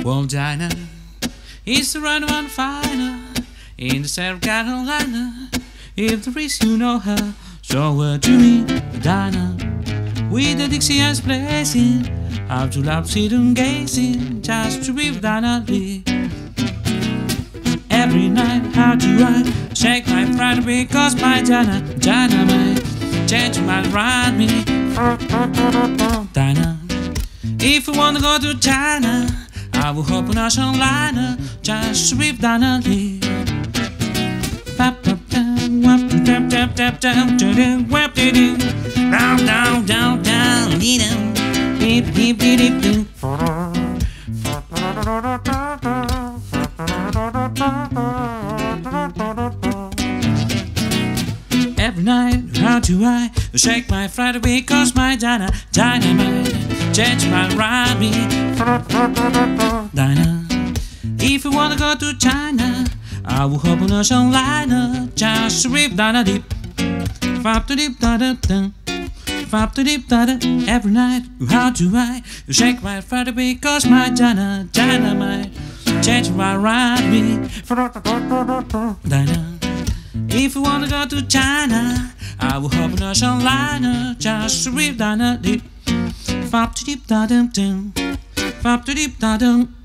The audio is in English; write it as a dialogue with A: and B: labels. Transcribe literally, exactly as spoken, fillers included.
A: Well, Dinah is the right one finer in the South Carolina. If there is, you know her, show her to me, Dinah. With the Dixie eyes blazing, how to love sitting gazing, just to be Dinah Lee. Every night, how do I shake my pride because my Dinah, dynamite, change my ride me, Dinah. If you wanna go to China, I will hop on ocean liner, just to be Dinah Lee. Tap tap tap tap down down down down beep beep beep beep. Every night, how do I shake my Friday because my Dinah, dynamite, change my rhyme me, Dinah. If you wanna go to China, I will hop on a ocean liner, just to rip Dinah deep. Fap to deep da da da, fap to deep da da. Every night, how do I shake my Friday because my Dinah, dynamite, change my rhyme me, Dinah. If you wanna go to China, I will hop on a ocean liner, just to rip Dinah deep. Fap to deep da da da, fap to deep da da.